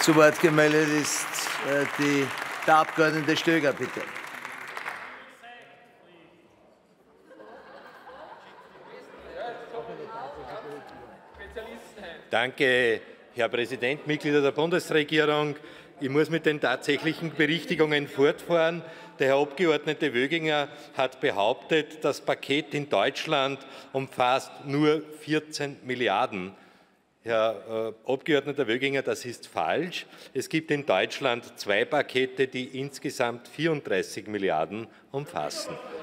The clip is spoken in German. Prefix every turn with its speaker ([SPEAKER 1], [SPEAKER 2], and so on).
[SPEAKER 1] Zu Wort gemeldet ist der Abgeordnete Stöger, bitte.
[SPEAKER 2] Danke, Herr Präsident, Mitglieder der Bundesregierung. Ich muss mit den tatsächlichen Berichtigungen fortfahren. Der Herr Abgeordnete Wöginger hat behauptet, das Paket in Deutschland umfasst nur 14 Milliarden. Herr Abgeordneter Wöginger, das ist falsch. Es gibt in Deutschland 2 Pakete, die insgesamt 34 Milliarden umfassen.